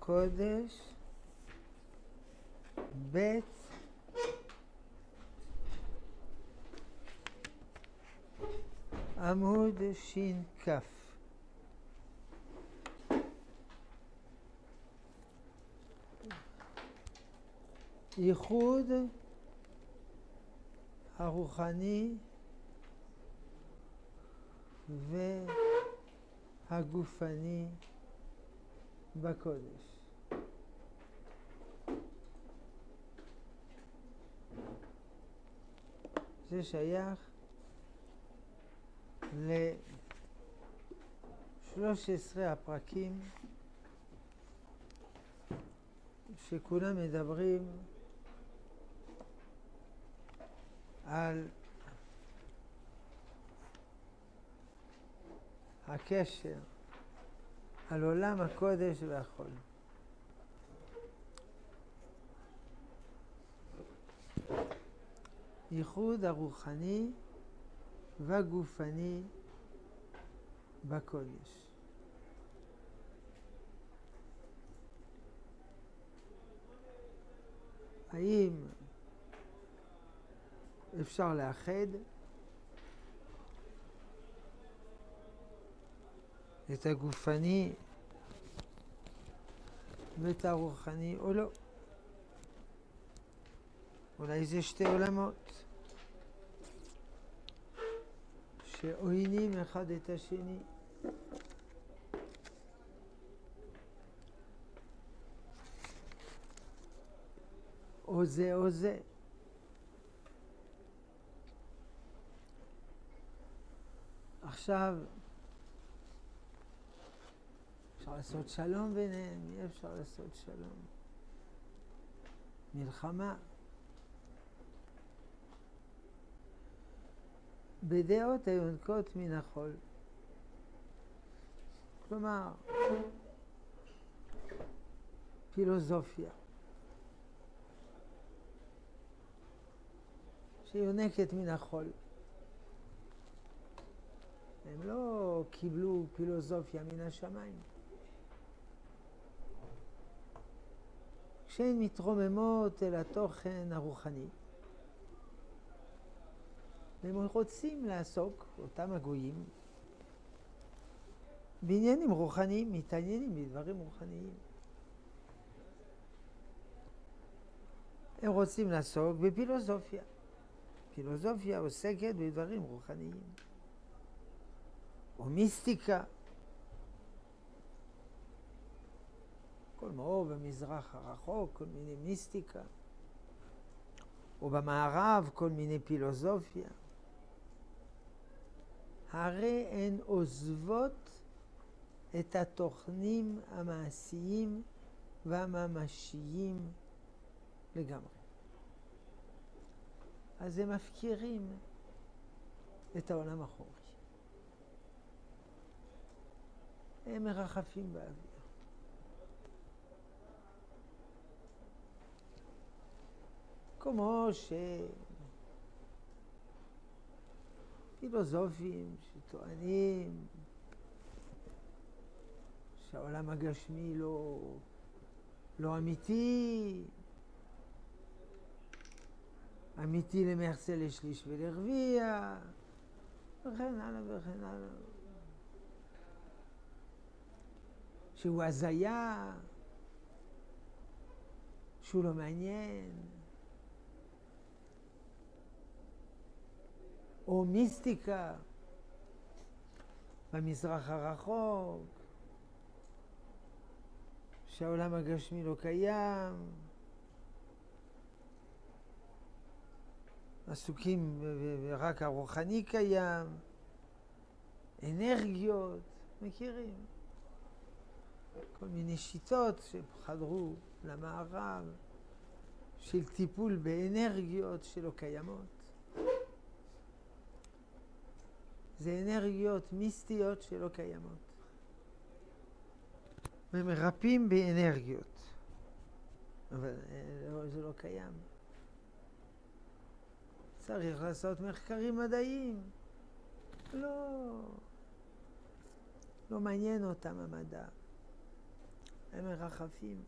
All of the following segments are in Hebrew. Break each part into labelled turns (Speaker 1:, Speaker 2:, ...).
Speaker 1: קודש, בית עמוד ש"כ. ייחוד הרוחני והגופני בקודש. זה שייך ל-13 הפרקים שכולם מדברים על הקשר, על עולם הקודש והחול. ייחוד הרוחני והגופני בקודש. האם אפשר לאחד את הגופני ואת הרוחני או לא? אולי זה שתי עולמות שעוינים אחד את השני. או זה או זה. עכשיו אפשר לעשות שלום ביניהם, אי אפשר לעשות שלום. מלחמה. בדעות היונקות מן החול. כלומר, פילוסופיה שיונקת מן החול. הם לא קיבלו פילוסופיה מן השמיים. כשהן מתרוממות אל התוכן הרוחני, והם רוצים לעסוק, אותם הגויים, בעניינים רוחניים, מתעניינים בדברים רוחניים. הם רוצים לעסוק בפילוסופיה. פילוסופיה עוסקת בדברים רוחניים. או מיסטיקה. כל מאור במזרח הרחוק, כל מיני מיסטיקה. או במערב, כל מיני פילוסופיה. הרי הן עוזבות את התוכנים המעשיים והממשיים לגמרי. אז הם מפקירים את העולם החורי. הם מרחפים באוויר. כמו פילוסופים שטוענים שהעולם הגשמי לא אמיתי, אמיתי למרצה, לשליש ולרביע, וכן הלאה וכן הלאה. שהוא הזיה, שהוא לא מעניין, או מיסטיקה במזרח הרחוק, שהעולם הגשמי לא קיים, עסוקים ורק הרוחני קיים, אנרגיות, מכירים. כל מיני שיטות שחדרו למערב של טיפול באנרגיות שלא קיימות. זה אנרגיות מיסטיות שלא קיימות. ומרפאים באנרגיות. אבל זה לא קיים. צריך לעשות מחקרים מדעיים. לא מעניין אותם המדע. הם מרחפים.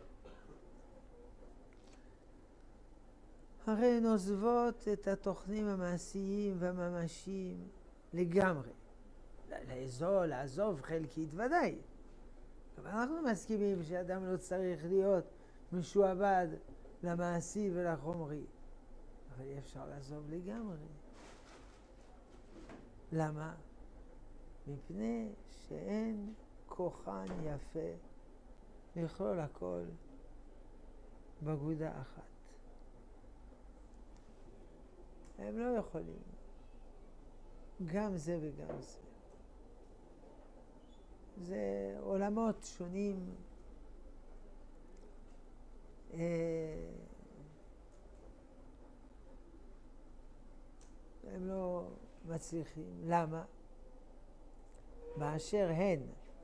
Speaker 1: הרי הן עוזבות את התוכנים המעשיים והממשיים לגמרי. לעזוב חלקית ודאי. אבל אנחנו מסכימים שאדם לא צריך להיות משועבד למעשי ולחומרי. אבל אי אפשר לעזוב לגמרי. למה? מפני שאין כוחן יפה לכלול הכל בגודה אחת. הם לא יכולים. גם זה וגם זה. זה עולמות שונים. הם לא מצליחים. למה? באשר הן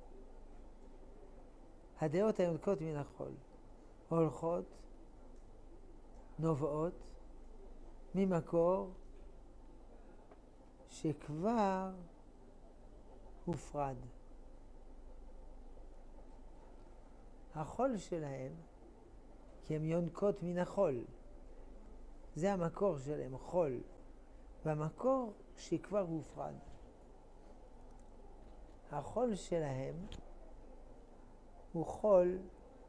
Speaker 1: הדעות היונקות מן החול הולכות, נובעות ממקור שכבר הופרד. החול שלהם, כי הם יונקות מן החול, זה המקור שלהם, חול, והמקור שכבר הופרד. החול שלהם הוא חול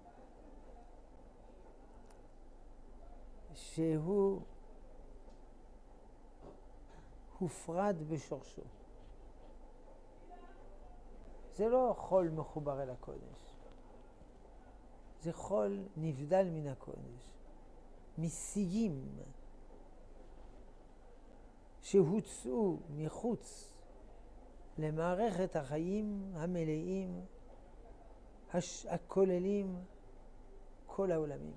Speaker 1: שהוא הופרד בשורשו. זה לא חול מחובר אל הקודש. זה חול נבדל מן הקודש. משיגים שהוצאו מחוץ למערכת החיים המלאים הכוללים כל העולמים.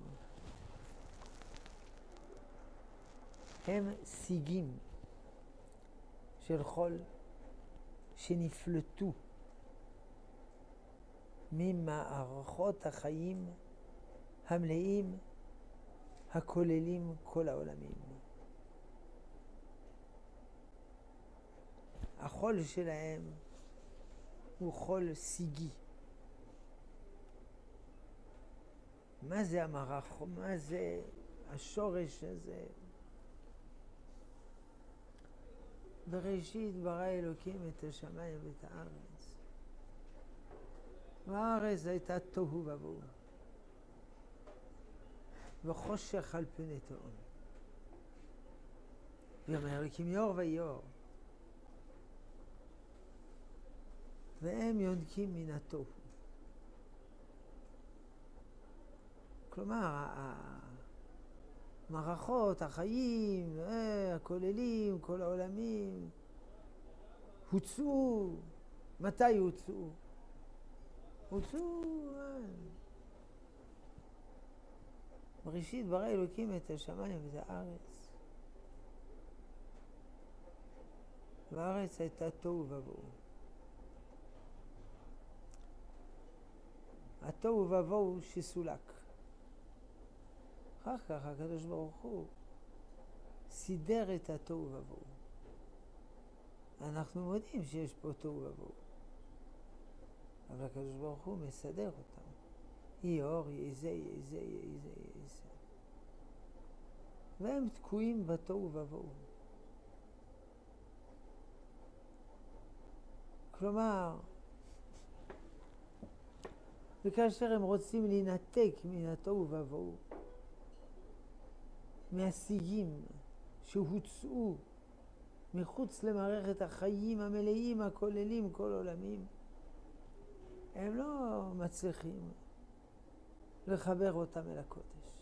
Speaker 1: הם שיגים של חול שנפלטו ממערכות החיים המלאים הכוללים כל העולמים. החול שלהם הוא חול שיגי. מה זה המערך? מה זה השורש הזה? בראשית ברא אלוקים את השמיים ואת הארץ. והארץ הייתה תוהו ובוהו, וחושך על פני תהום. ואומר אלוקים יור ויור. והם יונקים מן התוהו. כלומר, המערכות, החיים, הכוללים, כל העולמים, הוצאו. מתי הוצאו? הוצאו. בראשית ברא אלוקים את השמיים ואת הארץ. והארץ הייתה תוהו ובוהו. התוהו ובוהו שסולק. אחר כך הקדוש ברוך הוא סידר את התוהו ובוהו. אנחנו מודים שיש פה תוהו ובוהו, אבל הקדוש ברוך הוא מסדר אותם. יהי אור, יהי זה, יהי זה, יהי זה, יהי זה. והם תקועים בתוהו ובוהו. כלומר, וכאשר הם רוצים להינתק מן התוהו ובוהו, מהשיגים שהוצאו מחוץ למערכת החיים המלאים הכוללים כל עולמים, הם לא מצליחים לחבר אותם אל הקודש.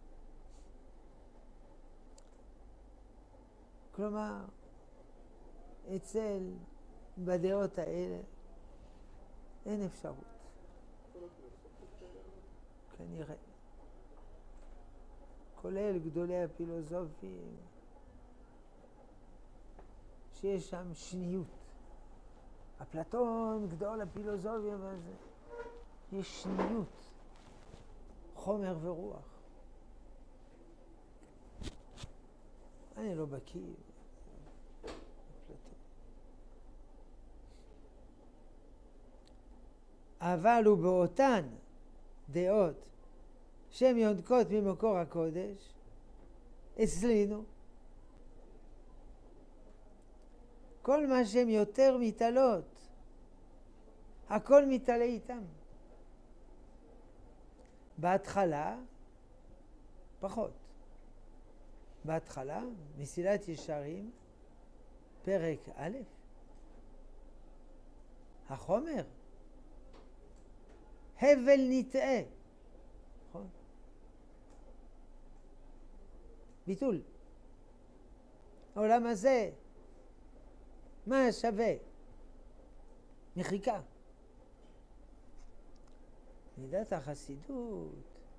Speaker 1: כלומר, בדעות האלה אין אפשרות. כנראה. כולל גדולי הפילוסופים, שיש שם שניות. אפלטון, גדול הפילוסופיה והזה. יש שניות, חומר ורוח. אני לא בקיא אפלטון. אבל הוא באותן דעות שהן יונקות ממקור הקודש, אצלנו, כל מה שהן יותר מתעלות, הכל מתעלה איתם. בהתחלה, פחות. בהתחלה, מסילת ישרים, פרק א', החומר, הבל נטעה. נכון? ביטול. העולם הזה, מה שווה? מחיקה. מידת החסידות,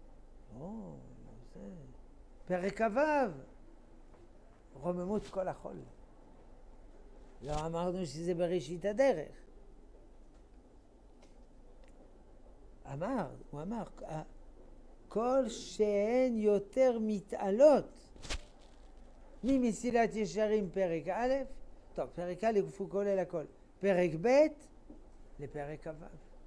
Speaker 1: זה. פרק ו', רוממות כל החול. לא אמרנו שזה בראשית הדרך. הוא אמר, כל שהן יותר מתעלות ממסילת ישרים פרק א', טוב, פרק א' הוא כולל הכל, פרק ב' לפרק ו'.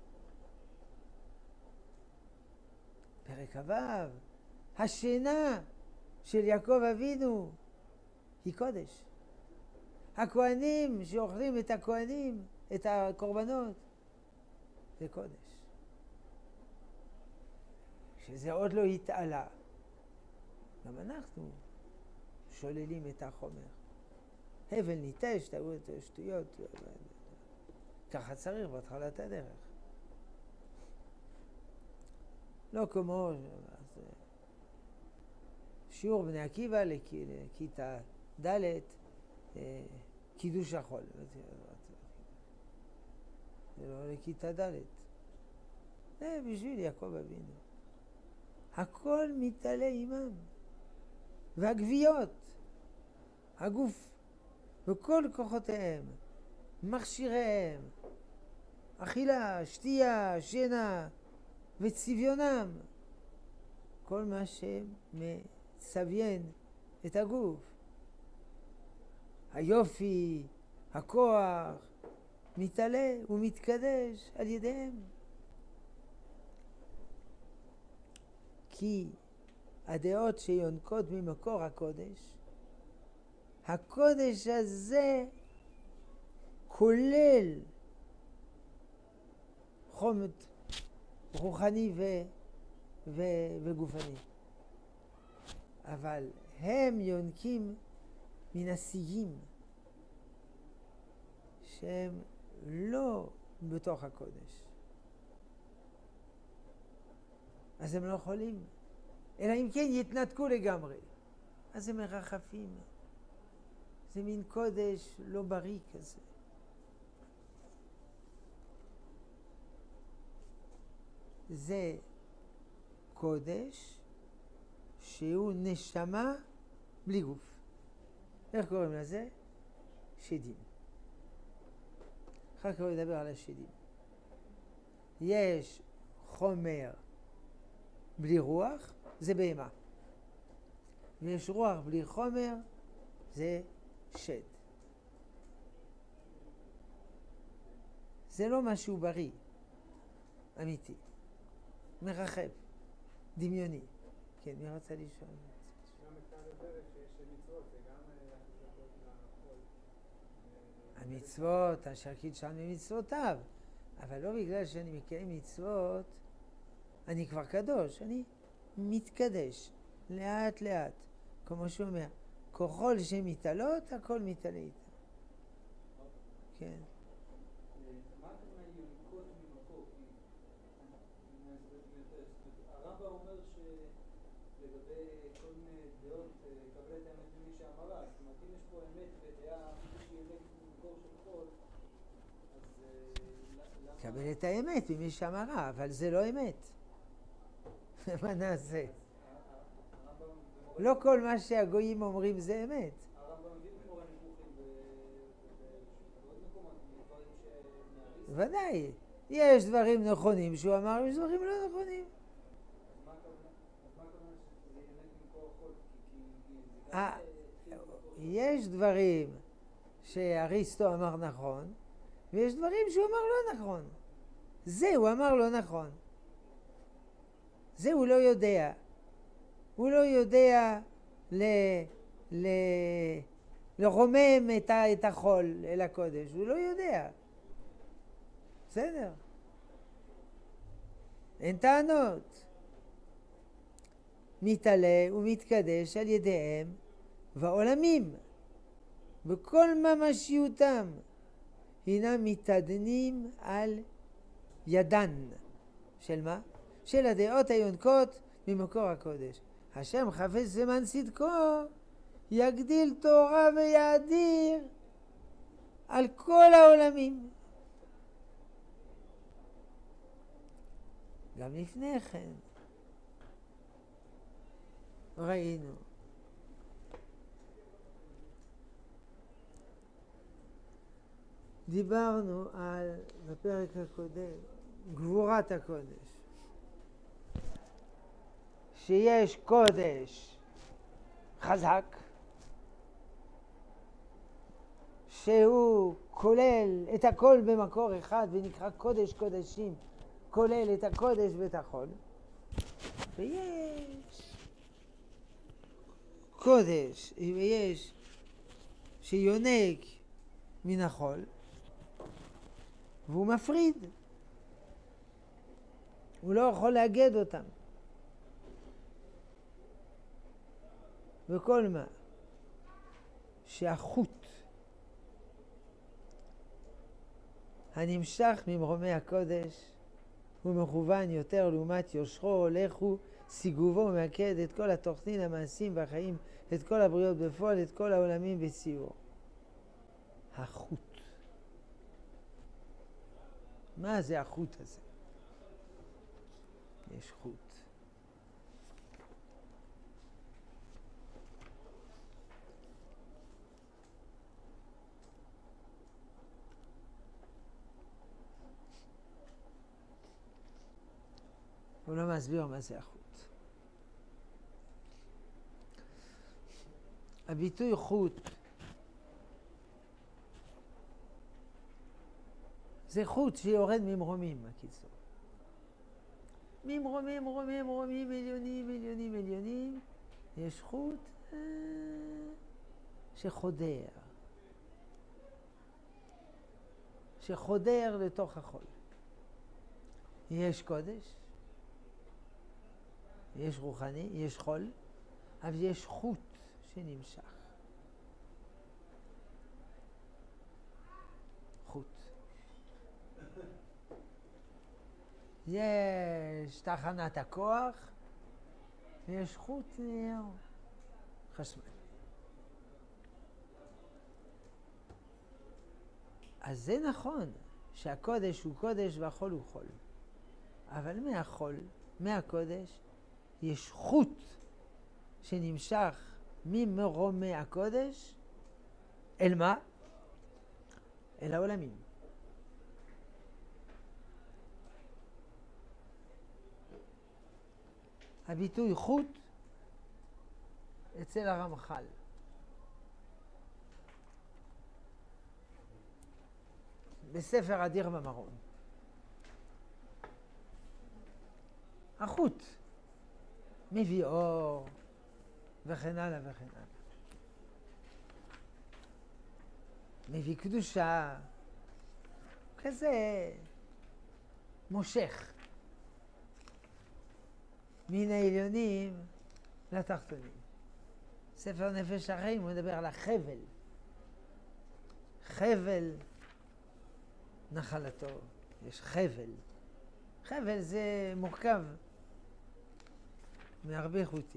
Speaker 1: פרק ו', השינה של יעקב אבינו היא קודש. הכהנים שאוכלים את הכהנים, את הקורבנות, זה קודש. שזה עוד לא התעלה. גם אנחנו שוללים את החומר. הבל ניטש, שטויות. ככה צריך בהתחלת הדרך. לא כמו שיעור בני עקיבא לכיתה ד', קידוש החול. זה לא לכיתה ד'. זה בשביל יעקב אבינו. הכל מתעלה עימם. והגוויות, הגוף, וכל כוחותיהם, מכשיריהם, אכילה, שתייה, שינה, וצביונם, כל מה שמצביין את הגוף. היופי, הכוח, מתעלה ומתקדש על ידיהם. כי הדעות שיונקות ממקור הקודש, הקודש הזה כולל חומר רוחני וגופני. אבל הם יונקים מן השיגים שהם לא בתוך הקודש. אז הם לא יכולים, אלא אם כן יתנתקו לגמרי. אז הם מרחפים. זה מין קודש לא בריא כזה. זה קודש שהוא נשמה בלי גוף. איך קוראים לזה? שדים. אחר כך הוא ידבר על השדים. יש חומר בלי רוח, זה בהמה. ויש רוח בלי חומר, זה שד. זה לא משהו בריא, אמיתי. מרחב, דמיוני. כן, מי רוצה לשאול?
Speaker 2: גם את הדרך של מצוות, זה גם
Speaker 1: המצוות, אשר קידשנו במצוותיו. אבל לא בגלל שאני מקיים מצוות, אני כבר קדוש, אני מתקדש, לאט לאט. כמו שהוא אומר, ככל שמתעלות, הכל מתעלה איתה. כן.
Speaker 2: מה הכוונה יונקות ממקור? הרמב"ם אומר שלגבי כל מיני דעות, קבל את האמת ממי שאמרה. זאת אומרת, אם יש פה אמת ודעה, שהיא אמת ממקור של חול, אז למה...
Speaker 1: קבל את האמת ממי שאמרה, אבל זה לא אמת. מה נעשה? לא כל מה שהגויים אומרים זה אמת.
Speaker 2: הרמב"ם מביא כמו ניתוחים בעוד מקומות, דברים שמעריכים.
Speaker 1: ודאי. יש דברים נכונים שהוא אמר, יש דברים לא נכונים.
Speaker 2: אז מה הכוונה שזה אמת ממקור החול?
Speaker 1: יש דברים שאריסטו אמר נכון, ויש דברים שהוא אמר לא נכון. זה הוא אמר לא נכון. זה הוא לא יודע. הוא לא יודע לרומם את החול אל הקודש. הוא לא יודע. בסדר. אין טענות. מתעלה ומתקדש על ידיהם והעולמים וכל ממשיותם הינם מתעדנים על ידן. של מה? של הדעות היונקות ממקור הקודש. השם חפץ זמן צדקו יגדיל תורה ויאדיר על כל העולמים. גם לפני כן ראינו דיברנו על, בפרק הקודם, גבורת הקודש. שיש קודש חזק, שהוא כולל את הכל במקור אחד ונקרא קודש קודשים, כולל את הקודש ואת החול. ויש קודש, ויש שיונק מן החול, והוא מפריד. הוא לא יכול לאגד אותם. וכל מה שהחוט הנמשך ממרומי הקודש הוא מכוון יותר לעומת יושרו, הולך הוא סיגובו ומאקד את כל התוכנין, המעשים והחיים, את כל הבריאות בפועל, את כל העולמים בציור. החוט. מה זה החוט הזה? יש חוט. הוא לא מסביר מה זה החוט. הביטוי חוט זה חוט שיורד ממרומים, הקיצור. ממרומים, מרומים, מיליונים, יש חוט שחודר לתוך החול. יש קודש, יש רוחני, יש חול, אבל יש חוט שנמשך. חוט. יש תחנת הכוח, ויש חוט חשמל. אז זה נכון שהקודש הוא קודש והחול הוא חול. אבל מהחול, מהקודש, יש חוט שנמשך ממרומי הקודש אל מה? אל העולמים. הביטוי חוט אצל הרמח"ל. בספר אדיר במרום. החוט מביא אור וכן הלאה וכן הלאה. מביא קדושה, כזה מושך מן העליונים לתחתונים. ספר נפש החיים הוא מדבר על החבל. חבל נחלתו, יש חבל. חבל זה מורכב מהרבה חוטים.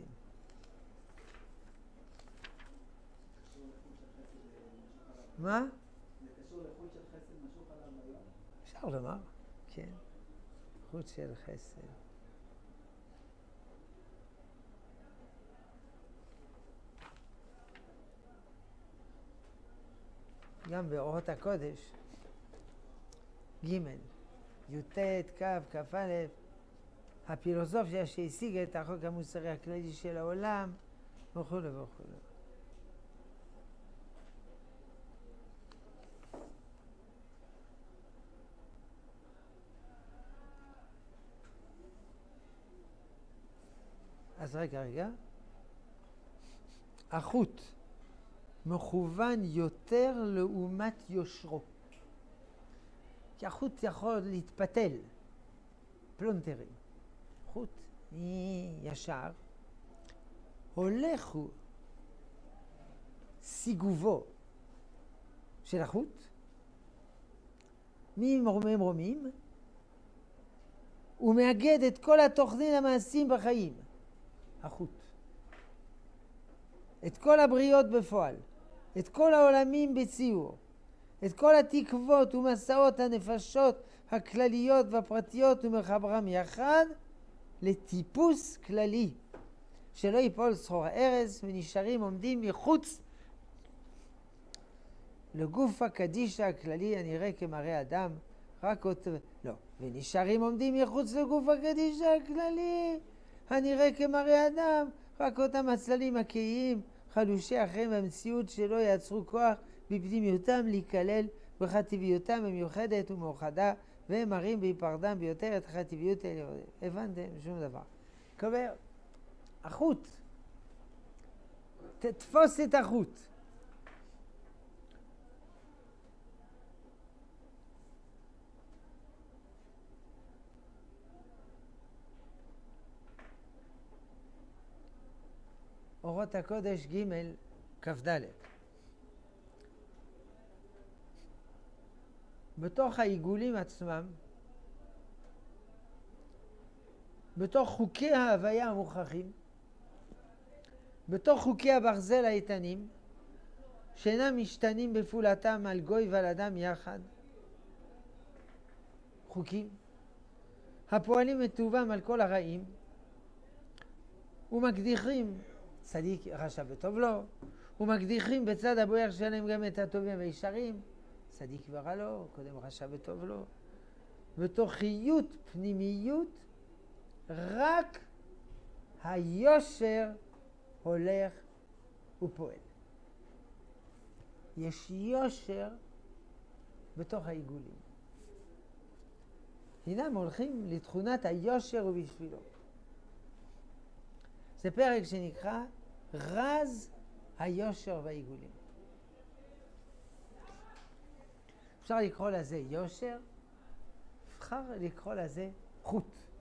Speaker 1: מה?
Speaker 2: זה קשור לחוט של חסד משוך עליו היום?
Speaker 1: אפשר לומר, כן. חוט של חסד. גם באורות הקודש, ג' י"ט, כ', כ"א, הפילוסופיה שהשיגה את החוק המוסרי הכללי של העולם, וכו' וכו'. אז רגע. החוט מכוון יותר לעומת יושרו. כי החוט יכול להתפתל, פלונטרים. חוט ישר, הולך הוא סיגובו של החוט, ממרומים, הוא מאגד את כל התוכנין המעשים בחיים, החוט. את כל הבריות בפועל, את כל העולמים בציור, את כל התקוות ומסעות הנפשות הכלליות והפרטיות ומחברם יחד לטיפוס כללי, שלא ייפול סחור הארז ונשארים עומדים מחוץ לגוף הקדישה הכללי הנראה כמראה אדם, רק אותו, לא, ונשארים עומדים מחוץ לגוף הקדישה הכללי הנראה כמראה אדם, רק אותם הצללים הקהיים חלושי אחריהם במציאות שלא יעצרו כוח בפנימיותם להיכלל בחטיביותם המיוחדת ומאוחדה, והם מראים בהיפרדם ביותר את החטיביות האלה. הבנתם? שום דבר. כלומר, החוט, תתפוס את החוט. אורות הקודש ג' כ"ד. בתוך העיגולים עצמם, בתוך חוקי ההוויה המוכחים, בתוך חוקי הברזל האיתנים, שאינם משתנים בפעולתם על גוי ועל אדם יחד, חוקים הפועלים מטובם על כל הרעים ומקדיחים צדיק רשע וטוב לו, ומקדיחים בצד הבויח שלהם גם את הטובים והישרים, צדיק ורע לו, קודם רשע וטוב לו. בתוכיות פנימיות רק היושר הולך ופועל. יש יושר בתוך העיגולים. הינם הולכים לתכונת היושר ובשבילו. זה פרק שנקרא רז היושר והעיגולים. אפשר לקרוא לזה יושר, אפשר לקרוא לזה חוט.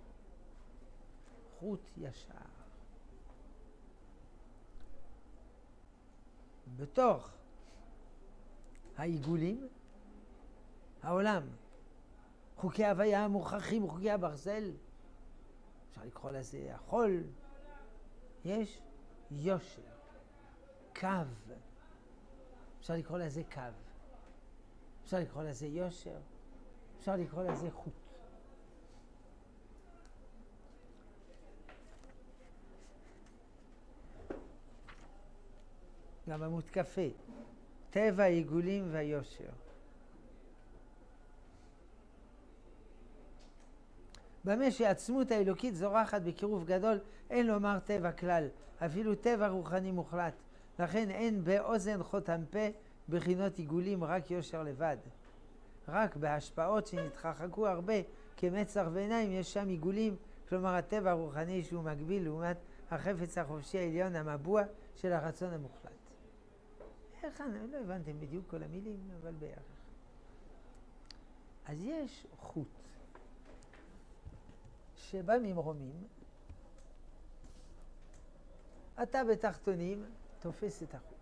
Speaker 1: חוט ישר. בתוך העיגולים, העולם, חוקי ההוויה המוכחים, חוקי הברזל, אפשר לקרוא לזה החול, יש יושר, קו, אפשר לקרוא לזה קו, אפשר לקרוא לזה יושר, אפשר לקרוא לזה חוט. גם המותקפה, טבע העיגולים והיושר. במה שעצמות האלוקית זורחת בקירוב גדול, אין לומר טבע כלל, אפילו טבע רוחני מוחלט. לכן אין באוזן חותם פה בחינות עיגולים רק יושר לבד. רק בהשפעות שנתחחקו הרבה כמצח ועיניים יש שם עיגולים, כלומר הטבע הרוחני שהוא מקביל לעומת החפץ החופשי העליון המבוע של הרצון המוחלט. איך אני לא הבנתם בדיוק כל המילים, אבל בערך. אז יש חוט שבא ממרומים, אתה בתחתונים תופס את החוט.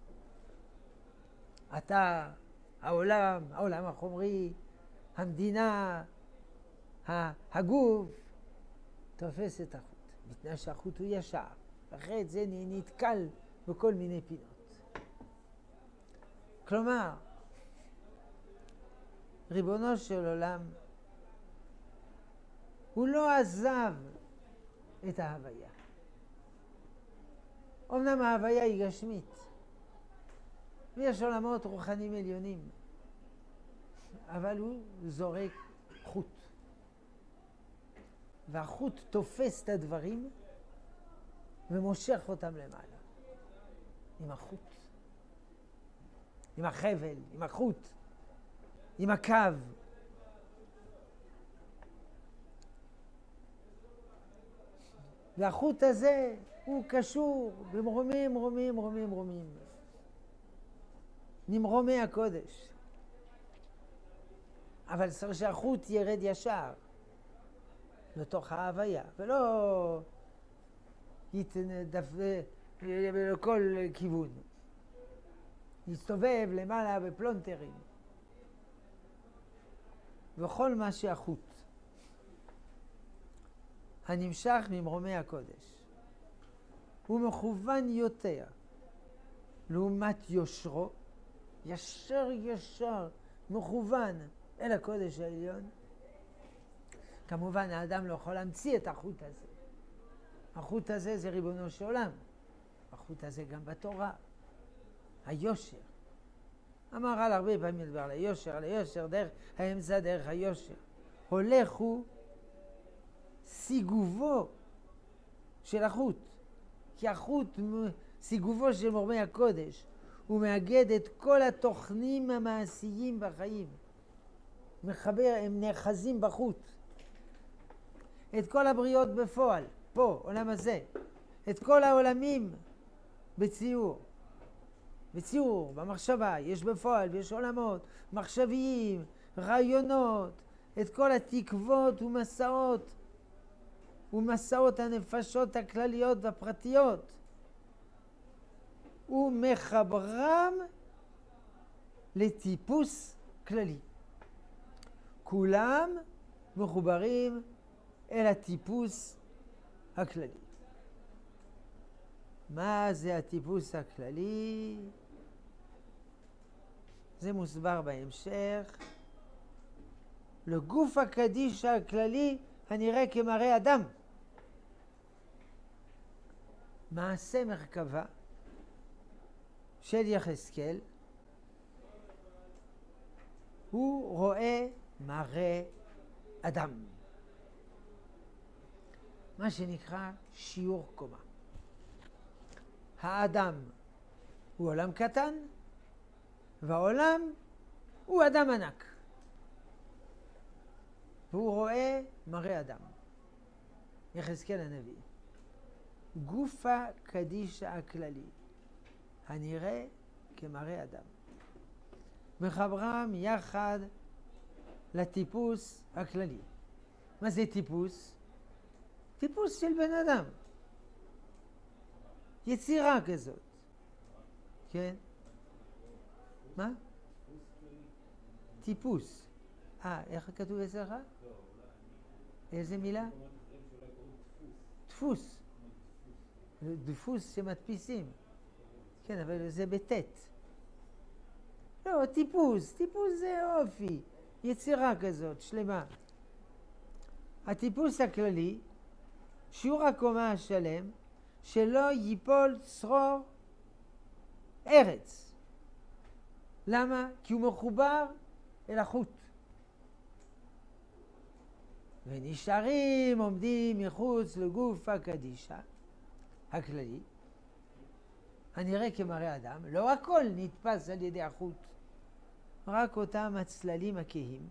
Speaker 1: אתה, העולם החומרי, המדינה, הגוף, תופס את החוט. מפני שהחוט הוא ישר. אחרת זה נתקל בכל מיני פינות. כלומר, ריבונו של עולם, הוא לא עזב את ההוויה. אמנם ההוויה היא גשמית, ויש עולמות רוחניים עליונים, אבל הוא זורק חוט. והחוט תופס את הדברים ומושך אותם למעלה. עם החוט. עם החבל, עם החוט, עם הקו. והחוט הזה הוא קשור במרומים, רומים, רומים, רומים. נמרומי הקודש. אבל צריך שהחוט ירד ישר לתוך ההוויה, ולא יתנדף לכל כיוון. יסתובב למעלה בפלונטרים. וכל מה שהחוט הנמשך ממרומי הקודש הוא מכוון יותר לעומת יושרו, ישר מכוון אל הקודש העליון. כמובן האדם לא יכול להמציא את החוט הזה. החוט הזה זה ריבונו של עולם. החוט הזה גם בתורה. היושר. המהר"ל הרבה פעמים מדבר על היושר, דרך האמצע, דרך היושר. הולך הוא סיגובו של החוט. כי החוט, סיגובו של מרומי הקודש, הוא מאגד את כל התוכנים המעשיים בחיים. מחבר, הם נאחזים בחוט. את כל הבריות בפועל, פה, עולם הזה. את כל העולמים בציור. בציור, במחשבה, יש בפועל ויש עולמות, מחשביים, רעיונות, את כל התקוות ומסעות הנפשות הכלליות והפרטיות. ומחברם לטיפוס כללי. כולם מחוברים אל הטיפוס הכללי. מה זה הטיפוס הכללי? זה מוסבר בהמשך. לגוף הקדיש הכללי הנראה כמראה אדם. מעשה מרכבה של יחזקאל, הוא רואה מראה אדם. מה שנקרא שיעור קומה. האדם הוא עולם קטן, והעולם הוא אדם ענק. והוא רואה מראה אדם. יחזקאל הנביא. גופה קדישה הכללי, הנראה כמראה אדם. מחברם יחד לטיפוס הכללי. מה זה טיפוס? טיפוס של בן אדם. יצירה כזאת. כן? מה? טיפוס. איך כתוב אצלך? איזה מילה? דפוס. דפוס שמדפיסים. כן, אבל זה בטט. לא, טיפוס. טיפוס זה אופי. יצירה כזאת, שלמה. הטיפוס הכללי, שיעור הקומה השלם, שלא ייפול צרור ארץ. למה? כי הוא מחובר אל החוט. ונשארים עומדים מחוץ לגוף הקדישה הכללי, הנראה כמראה אדם. לא הכל נתפס על ידי החוט, רק אותם הצללים הכהים,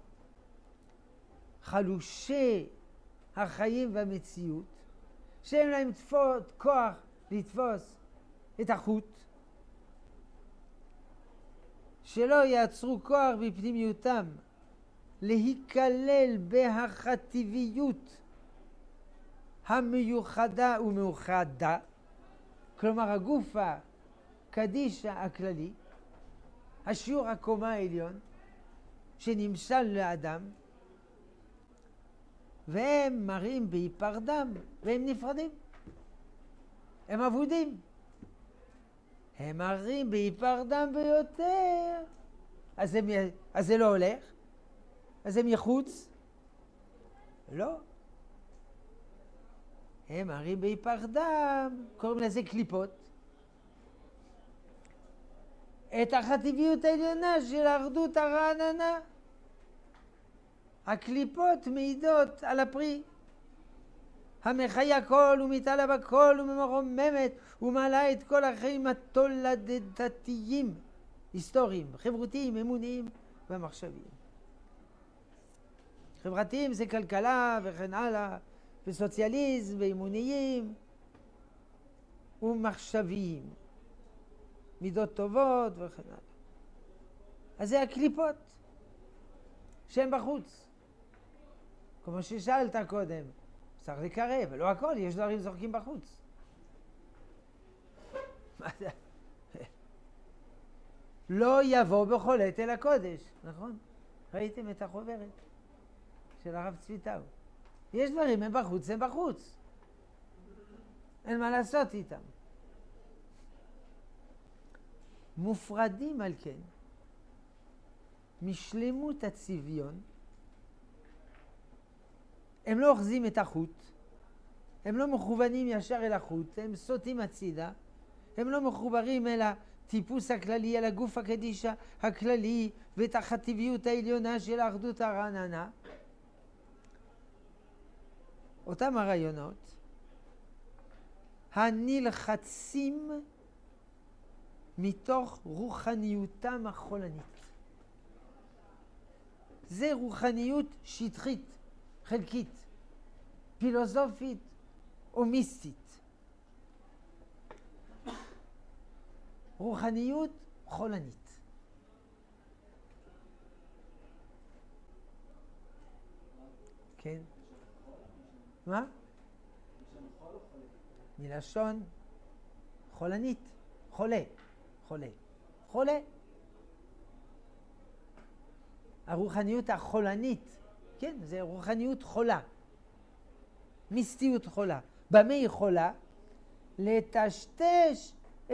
Speaker 1: חלושי החיים והמציאות, שאין להם כוח לתפוס את החוט, שלא יעצרו כוח בפנימיותם להיכלל בהחטיביות המיוחדה ומאוחדה, כלומר הגוף הקדישה הכללי, השיעור הקומה העליון שנמשל לאדם, והם מראים בהיפרדם, והם נפרדים. הם אבודים. הם מראים בהיפרדם ביותר. אז זה לא הולך? אז הם יחוץ? לא. הם מראים בהיפרדם, קוראים לזה קליפות. את החטיביות העליונה של האחדות הרעננה. הקליפות מעידות על הפרי, המחיה כל ומתעלה בכל ומרוממת ומעלה את כל החיים התולדתיים, היסטוריים, חברותיים, אמוניים ומחשביים. חברתיים זה כלכלה וכן הלאה, וסוציאליזם, ואימוניים, ומחשביים. מידות טובות וכן הלאה. אז זה הקליפות שהן בחוץ. כמו ששאלת קודם, צריך לקרב, ולא הכל, יש דברים זורקים בחוץ. מה זה? לא יבוא בחולת אל הקודש, נכון? ראיתם את החוברת של הרב צביטאו. יש דברים, הם בחוץ, הם בחוץ. אין מה לעשות איתם. מופרדים על כן משלמות הצביון. הם לא אוחזים את החוט, הם לא מכוונים ישר אל החוט, הם סוטים הצידה, הם לא מחוברים אל הטיפוס הכללי, אל הגוף הקדישה הכללי ואת החטיביות העליונה של האחדות הרעננה. אותם הרעיונות הנלחצים מתוך רוחניותם החולנית. זה רוחניות שטחית, חלקית, פילוסופית או מיסטית. רוחניות חולנית. כן? מה? מלשון חולנית, חולה, חולה, חולה. הרוחניות החולנית, כן, זה רוחניות חולה, מיסטיות חולה. במה היא חולה? לטשטש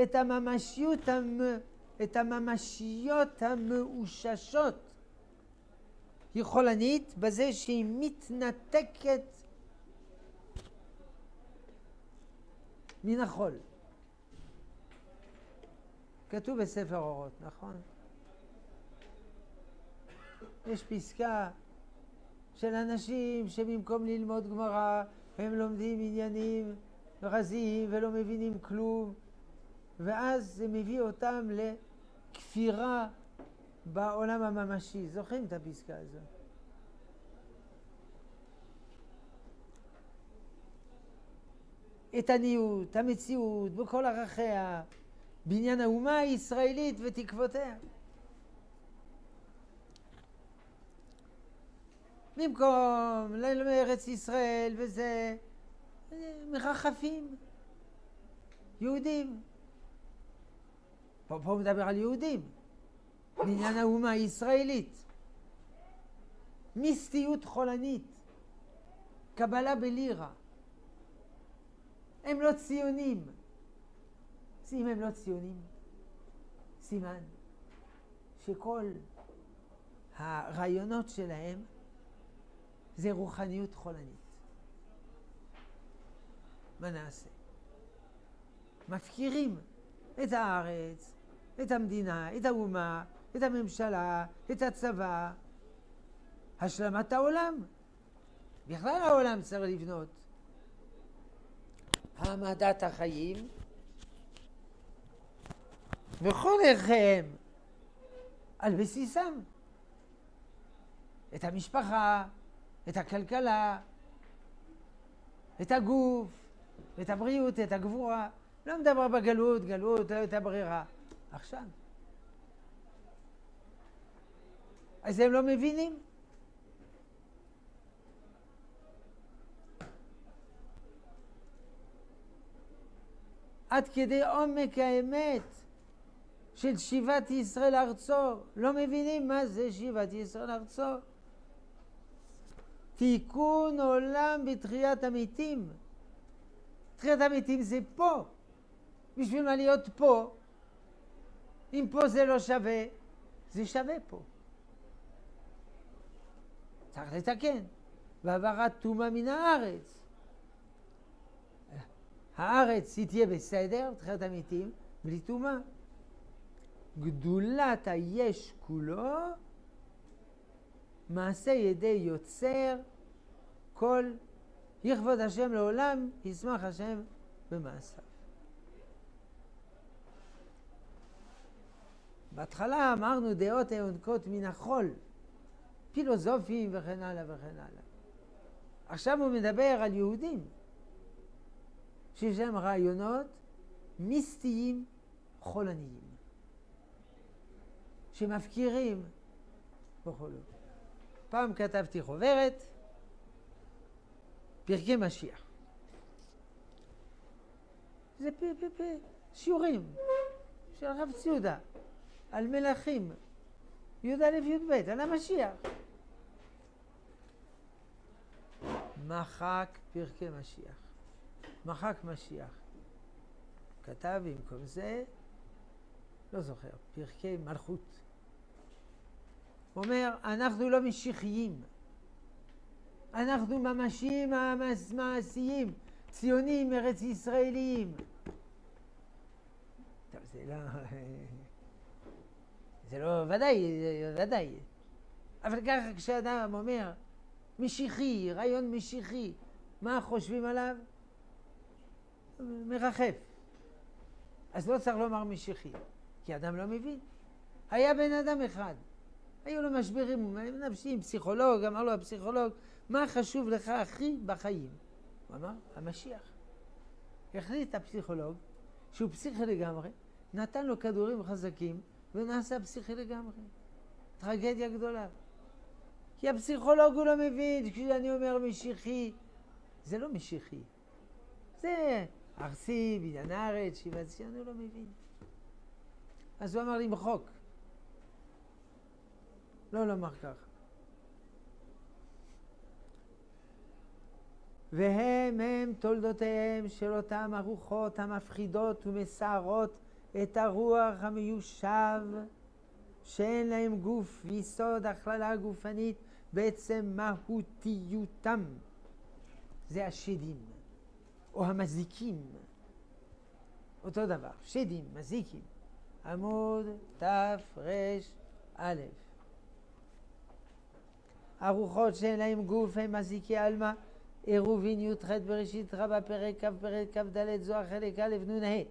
Speaker 1: את הממשיות המאוששות. היא חולנית בזה שהיא מתנתקת מן החול. כתוב בספר אורות, נכון? יש פסקה של אנשים שבמקום ללמוד גמרא הם לומדים עניינים רזים ולא מבינים כלום, ואז זה מביא אותם לכפירה בעולם הממשי. זוכרים את הפסקה הזו? את עניות, המציאות, בכל ערכיה, בעניין האומה הישראלית ותקוותיה. במקום לארץ ישראל וזה, מרחפים, יהודים. פה הוא מדבר על יהודים, בעניין האומה הישראלית. מיסטיות חולנית, קבלה בלירה. הם לא ציונים. אם הם לא ציונים, סימן שכל הרעיונות שלהם זה רוחניות חולנית. מה נעשה? מפקירים את הארץ, את המדינה, את האומה, את הממשלה, את הצבא, השלמת העולם. בכלל העולם צריך לבנות. העמדת החיים וכל ערכיהם על בסיסם. את המשפחה, את הכלכלה, את הגוף, את הבריאות, את הגבורה. לא מדבר בגלות, גלות, לא הייתה ברירה. עכשיו. אז הם לא מבינים. עד כדי עומק האמת של שיבת ישראל ארצו. לא מבינים מה זה שיבת ישראל ארצו. תיקון עולם בתחיית המתים. תחיית המתים זה פה. בשביל מה להיות פה? אם פה זה לא שווה, זה שווה פה. צריך לתקן. והעברת טומאה מן הארץ. הארץ היא תהיה בסדר, תחיית המתים, בלי טומאה. גדולת היש כולו, מעשה ידי יוצר, כל יכבוד השם לעולם, ישמח השם במעשיו. בהתחלה אמרנו דעות היונקות מן החול, פילוסופים וכן הלאה וכן הלאה. עכשיו הוא מדבר על יהודים שיש להם רעיונות מיסטיים חולניים, שמפקירים וכו'. פעם כתבתי חוברת, פרקי משיח. זה שיעורים של הרב ציודה על מלכים, י"א י"ב, על המשיח. מחק פרקי משיח, מחק משיח. כתב במקום זה, לא זוכר, פרקי מלכות. הוא אומר, אנחנו לא משיחיים, אנחנו ממשיים מעשיים, ציונים, ארץ ישראליים. טוב, זה לא ודאי. אבל ככה כשאדם אומר, משיחי, רעיון משיחי, מה חושבים עליו? מרחף. אז לא צריך לומר משיחי, כי אדם לא מבין. היה בן אדם אחד, היו לו משברים נפשיים, פסיכולוג, אמר לו הפסיכולוג, מה חשוב לך הכי בחיים? הוא אמר, המשיח. החליט הפסיכולוג שהוא פסיכי לגמרי, נתן לו כדורים חזקים ונעשה פסיכי לגמרי. טרגדיה גדולה. כי הפסיכולוג הוא לא מבין, כשאני אומר משיחי, זה לא משיחי. זה ארצי, בניין הארץ, שיבת ציון, הוא לא מבין. אז הוא אמר לי, מחוק. לא לומר כך. והם תולדותיהם של אותם הרוחות המפחידות ומסערות את הרוח המיושב, שאין להם גוף ויסוד הכללה גופנית בעצם מהותיותם. זה השדים, או המזיקים. אותו דבר, שדים, מזיקים. עמוד תר"א. הרוחות שאין להם גוף הם מזיקי אלמה, עירובין י"ח בראשית רבה פרק כ' פרק כ"ד זוהר חלק א' נ"ה.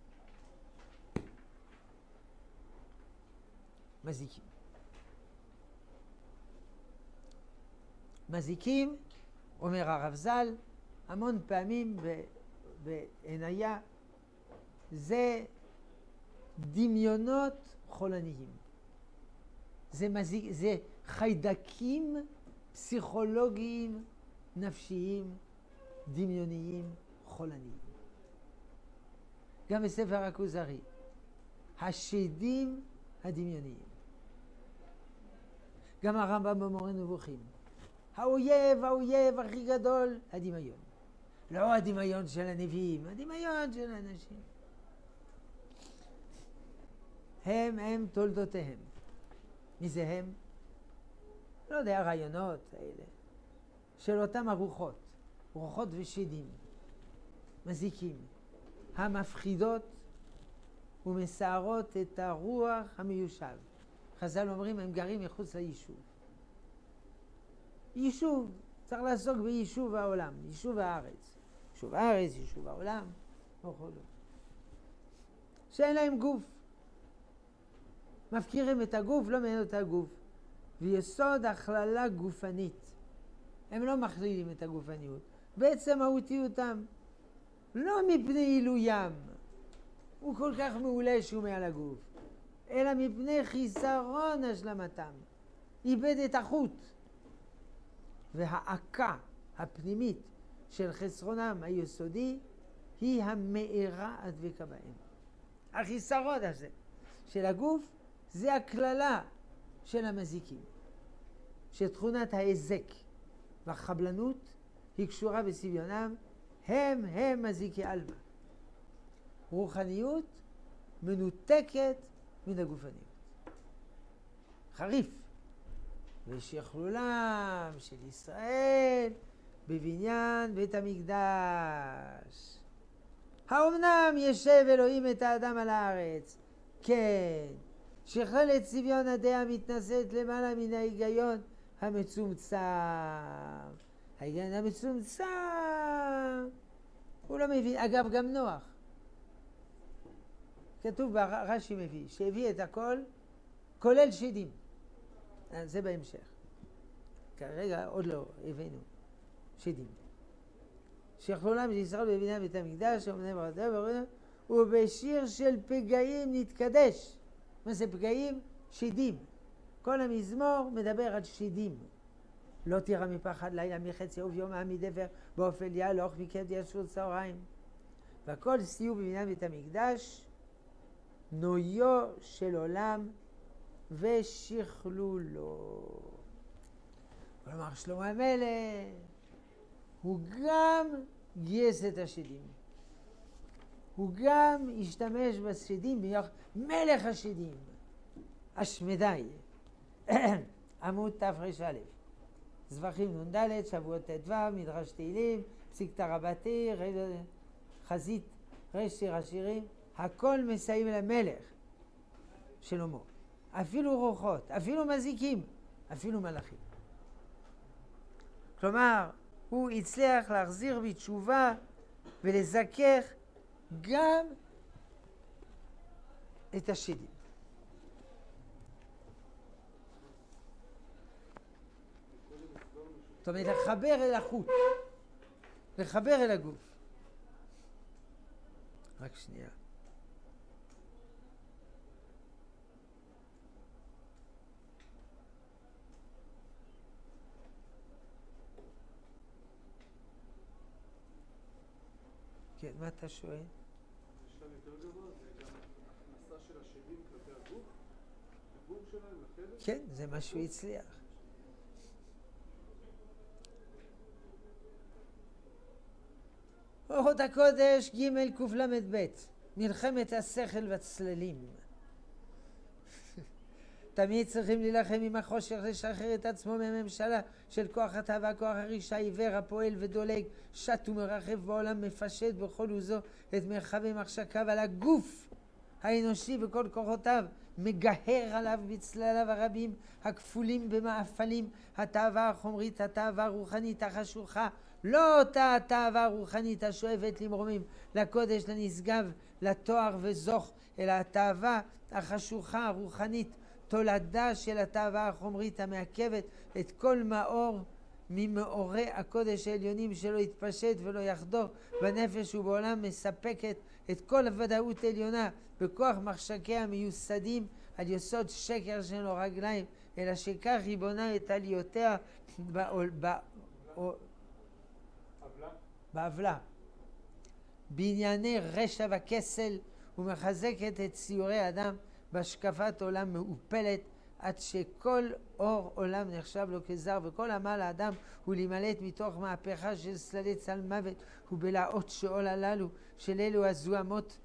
Speaker 1: מזיקים. מזיקים, אומר הרב ז"ל, המון פעמים בעינייה, זה דמיונות חולניים. זה חיידקים פסיכולוגיים, נפשיים, דמיוניים, חולניים. גם בספר הכוזרי, השדים הדמיוניים. גם הרמב"ם במורה נבוכים. האויב הכי גדול, הדמיון. לא הדמיון של הנביאים, הדמיון של האנשים. הם תולדותיהם. מי זה הם? לא יודע, הרעיונות האלה. של אותם הרוחות, רוחות ושדים, מזיקים, המפחידות ומסערות את הרוח המיושב. חז"ל אומרים, הם גרים מחוץ ליישוב. יישוב, צריך לעסוק ביישוב העולם, יישוב הארץ. יישוב הארץ, יישוב העולם, וכו'. שאין להם גוף. מפקירים את הגוף, לא מעניין את הגוף. ויסוד הכללה גופנית. הם לא מכלילים את הגופניות. בעצם מהותיותם. לא מפני עילוים. הוא כל כך מעולה שהוא מעל הגוף. אלא מפני חיסרון השלמתם. איבד את החוט. והעקה הפנימית של חסרונם היסודי היא המאירה הדבקה בהם. החיסרון הזה של הגוף זה הכללה של המזיקים. שתכונת ההיזק והחבלנות היא קשורה בסביונם, הם מזיקי אלמה. רוחניות מנותקת מן הגופניות. חריף. ושכלולם של ישראל בבניין בית המקדש. האומנם ישב אלוהים את האדם על הארץ? כן. שכלל את צביון הדעה מתנשאת למעלה מן ההיגיון המצומצם. ההיגיון המצומצם, הוא לא מבין. אגב, גם נוח. כתוב ברש"י מביא, שהביא את הכל, כולל שדים. זה בהמשך. כרגע עוד לא הבאנו. שדים. שיכלו להם שישראל בבניין בית המקדש, ובני ברדה ורדה, ובשיר של פגעים נתקדש. מה זה פגעים? שדים. כל המזמור מדבר על שדים. לא תירא מפחד לילה מחצי וביום עמידבר באופל יהלוך מקד ישרות צהריים. והכל סייעו בבניין בית המקדש, נויו של עולם ושכלולו. כלומר שלמה המלך הוא גם גייס את השדים. הוא גם השתמש בשדים ביחד, מלך השדים, השמדי. עמוד תר"א. זבחים נ"ד, שבועות ט"ו, מדרש תהילים, פסיקתא רבתי, חזית, שיר השירים, הכל מסייעים למלך שלמה. אפילו רוחות, אפילו מזיקים, אפילו מלאכים. כלומר, הוא הצליח להחזיר בתשובה ולזכך גם את השדים. זאת אומרת, לחבר אל החוט, לחבר אל הגוף. רק שנייה. כן, מה אתה שואל?
Speaker 3: השלב יותר גבוה זה גם הכנסה של השדים כלפי הגוף, הגוף שלהם לחלק?
Speaker 1: כן, זה מה שהוא הצליח. אורות הקודש ג' קל"ב, מלחמת השכל והצללים. תמיד צריכים להילחם עם החושך, לשחרר את עצמו מהממשלה של כוח התאווה, כוח הרישה, עיוור, הפועל ודולג, שט ומרחב בעולם, מפשט בכל עוזו את מרחבי מחשקיו על הגוף האנושי וכל כוחותיו, מגהר עליו בצלליו הרבים הכפולים במאפלים, התאווה החומרית, התאווה הרוחנית החשוכה, לא אותה התאווה הרוחנית השואפת למרומים לקודש, לנשגב, לתואר וזוך, אלא התאווה החשוכה הרוחנית, תולדה של התאווה החומרית המעכבת את כל מאור ממאורי הקודש העליונים, שלא יתפשט ולא יחדור בנפש ובעולם, מספקת את כל הוודאות העליונה בכוח מחשקיה המיוסדים על יסוד שקר שאין לו רגליים, אלא שכך היא בונה את עליותיה בעוולה, בענייני רשע וכסל, ומחזקת את ציורי אדם בהשקפת עולם מעופלת, עד שכל אור עולם נחשב לו כזר, וכל עמל האדם הוא להימלט מתוך מהפכה של סללי צל מוות ובלהות שאול הללו של אלו הזוהמות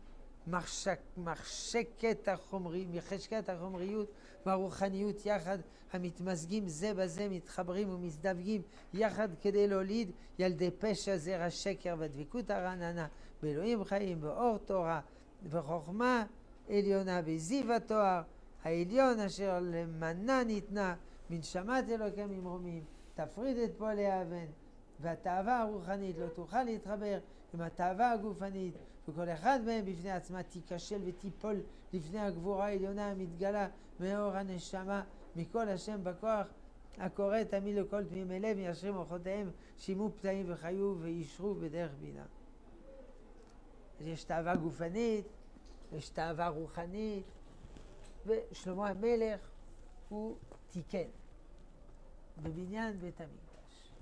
Speaker 1: מחשקת החומריות והרוחניות יחד, המתמזגים זה בזה, מתחברים ומזדווגים יחד כדי להוליד ילדי פשע, זרע שקר ודבקות הרעננה באלוהים חיים, באור תורה וחוכמה עליונה, בזיו התואר העליון אשר למנה ניתנה מנשמת אלוקים ממרומים, תפריד את פועלי האבן, והתאווה הרוחנית לא תוכל להתחבר עם התאווה הגופנית, וכל אחד מהם בפני עצמה תיכשל ותיפול לפני הגבורה העליונה המתגלה מאור הנשמה, מכל השם בכוח הקורא תמיד לכל תמימי לב, מיישרים מוחותיהם, שימו פתאים וחיו וישרו בדרך בינה. יש תאווה גופנית, יש תאווה רוחנית, ושלמה המלך הוא תיקן בבניין בית המקדש.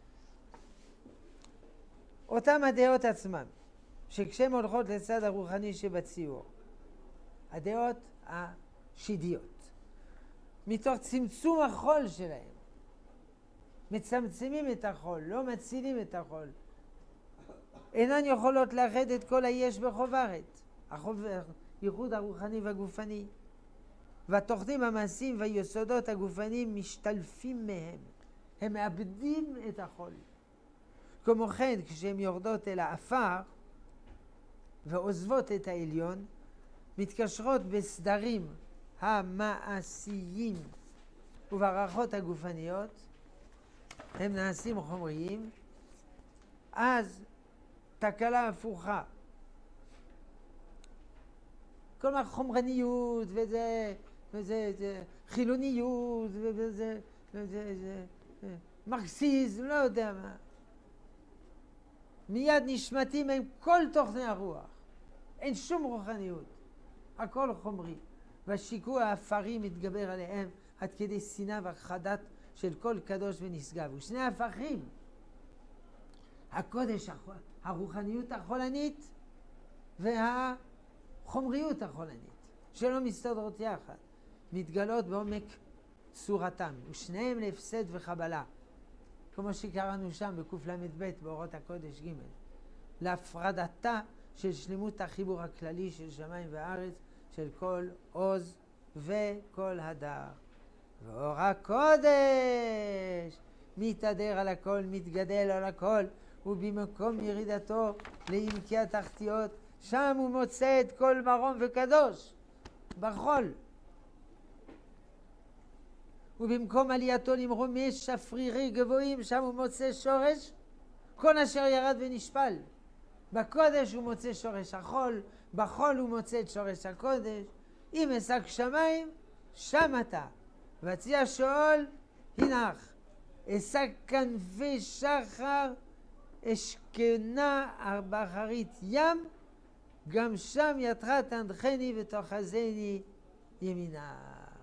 Speaker 1: אותם הדעות עצמם, שכשהם הולכות לצד הרוחני שבציור, הדעות השדיות, מתוך צמצום החול שלהם, מצמצמים את החול, לא מצילים את החול, אינן יכולות לאחד את כל היש בחוברת, ייחוד הרוחני והגופני, והתוכנים המעשיים והיסודות הגופניים משתלפים מהם, הם מאבדים את החול. כמו כן, כשהן יורדות אל האפר ועוזבות את העליון, מתקשרות בסדרים המעשיים ובערכות הגופניות, הם נעשים חומריים, אז תקלה הפוכה. כלומר חומרניות וזה חילוניות וזה מרקסיזם, לא יודע מה. מיד נשמטים מהם כל תוכני הרוח. אין שום רוחניות. הכל חומרי. והשיקוע האפרי מתגבר עליהם עד כדי שנאה והכחדת של כל קדוש ונשגב. ושני הפכים. הקודש, הרוחניות החולנית והחומריות החולנית, שלא מסתדרות יחד, מתגלות בעומק צורתם, ושניהם להפסד וחבלה, כמו שקראנו שם בקל"ב באורות הקודש ג', להפרדתה של שלמות החיבור הכללי של שמיים וארץ, של כל עוז וכל הדר. ואור הקודש מתהדר על הכל, מתגדל על הכל, ובמקום ירידתו לעמקי התחתיות, שם הוא מוצא את כל מרום וקדוש, בחול. ובמקום עלייתו למרומי שפרירי גבוהים, שם הוא מוצא שורש כל אשר ירד ונשפל. בקודש הוא מוצא שורש החול, בחול הוא מוצא את שורש הקודש. אם אשק שמיים, שם אתה. והציע שאול, הנך. אשק כנפי שחר, אשכנה באחרית ים, גם שם ידך תנחני ותאחזני ימינה.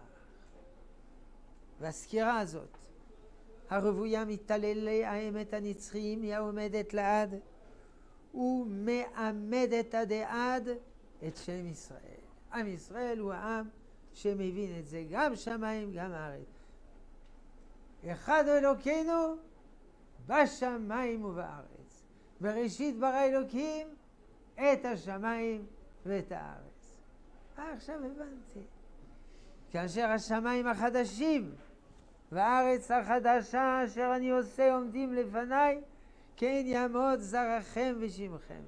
Speaker 1: והסקירה הזאת, הרבויה מתעללי האמת הנצחיים, היא העומדת לעד ומעמדת עד עד את שם ישראל. עם ישראל הוא העם שמבין את זה, גם שמיים גם הארץ. אחד אלוקינו בשמיים ובארץ. בראשית ברא אלוקים את השמיים ואת הארץ. עכשיו הבנתי. כאשר השמיים החדשים והארץ החדשה אשר אני עושה עומדים לפניי, כן יעמוד זרעכם ושמכם.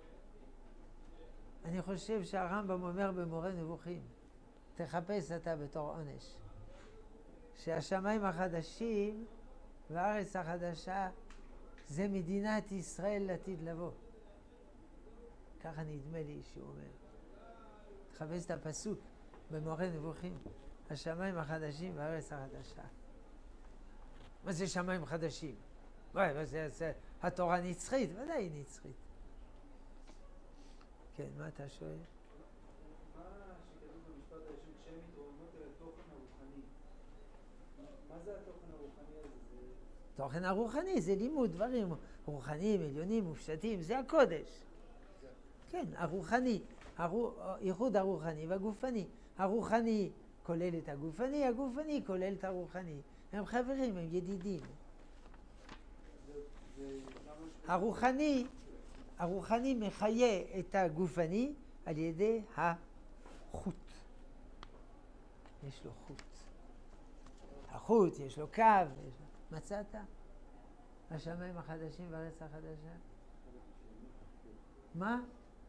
Speaker 1: אני חושב שהרמב"ם אומר במורה נבוכים, תחפש אתה בתור עונש, שהשמיים החדשים והארץ החדשה זה מדינת ישראל לעתיד לבוא. ככה נדמה לי שהוא אומר. תחפש את הפסוק במורה נבוכים, השמיים החדשים והארץ החדשה. מה זה שמיים חדשים? זה התורה נצחית, ודאי היא נצחית. כן, מה אתה שואל?
Speaker 2: מה שכתוב במשפט הראשון, כשהם מתרוממות אל התוכן הרוחני, מה זה התוכן הרוחני הזה?
Speaker 1: תוכן הרוחני זה לימוד דברים רוחניים, עליונים, מופשטים, זה הקודש. כן, הרוחני, ייחוד הרוחני והגופני. הרוחני כולל את הגופני, הגופני כולל את הרוחני. הם חברים, הם ידידים. הרוחני מחיה את הגופני על ידי החוט. יש לו חוט. החוט, יש לו קו. מצאת? השמיים החדשים והארץ החדשה? מה?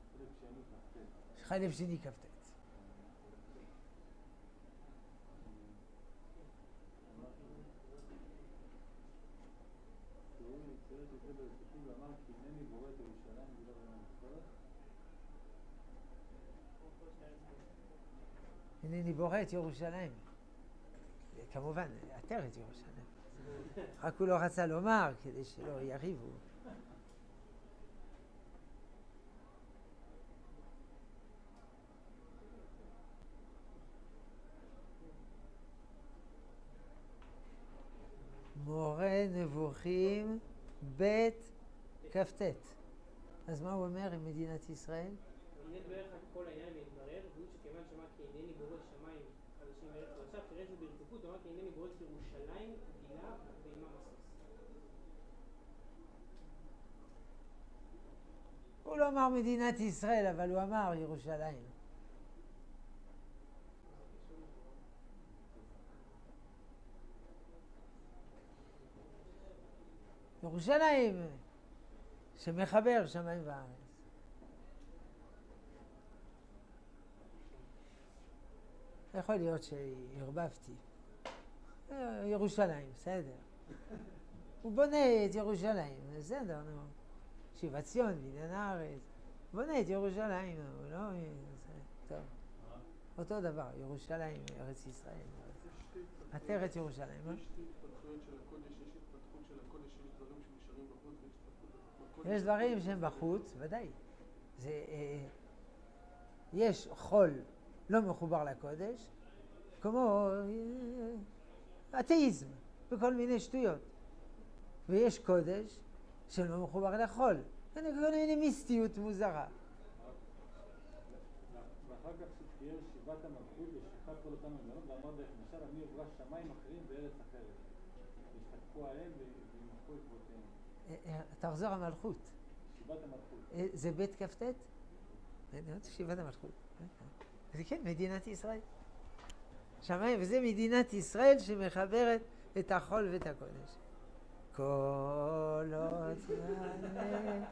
Speaker 1: חלב שני כ"ט. הנני בורא את ירושלים. כמובן, עטר את ירושלים. רק הוא לא רצה לומר כדי שלא יריבו. מורה נבוכים בית כ"ט. אז מה הוא אומר עם מדינת ישראל?
Speaker 4: הנה בערך כל העניין להתברר, והוא שכיוון שמע כי אינני בורא שמיים חדשים וארץ חדשה, פירש ברציפות, אמר כי אינני בורא ירושלים, גילה ועימה משוש.
Speaker 1: הוא לא אמר מדינת ישראל, אבל הוא אמר ירושלים. ירושלים שמחבר שמיים וארץ. יכול להיות שהרבבתי. ירושלים, בסדר. הוא בונה את ירושלים, בסדר, נו. שיבת ציון, בניין הארץ. בונה את ירושלים, הוא לא... טוב. אותו דבר, ירושלים, ארץ ישראל. עטרת ירושלים, מה?
Speaker 3: יש שתי התפתחויות של הקודש, יש התפתחות של הקודש, יש דברים שנשארים בחוץ, ויש התפתחות
Speaker 1: יש דברים שהם בחוץ, ודאי. יש חול לא מחובר לקודש, כמו אתאיזם וכל מיני שטויות. ויש קודש שלא מחובר לחול. אין כל מיני מיסטיות מוזרה.
Speaker 5: ואחר כך שתהיה שיבת המלכות ושכחת כל אותם מנהלות, ואמר דרך משל, אני עוברה שמיים אחרים בארץ אחרת. והשתתפו עליהם וימחקו את בותיהם.
Speaker 1: תחזור המלכות.
Speaker 5: שיבת המלכות.
Speaker 1: זה בית כ"ט? שיבת המלכות. זה כן, מדינת ישראל. שמיים, וזה מדינת ישראל שמחברת את החול ואת הקודש. כל עוד יעלה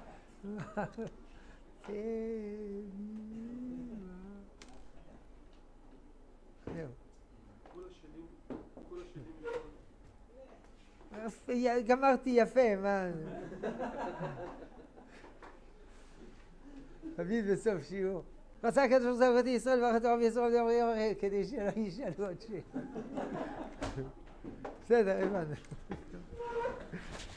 Speaker 1: זהו.
Speaker 3: כל השנים
Speaker 1: גמרתי יפה, מה? תמיד בסוף שיעור. רצה הקדוש ברוך הוא אותי ישראל ואחת הרב יסוד כדי שלא ישאלו עוד שאלה. בסדר, הבנו.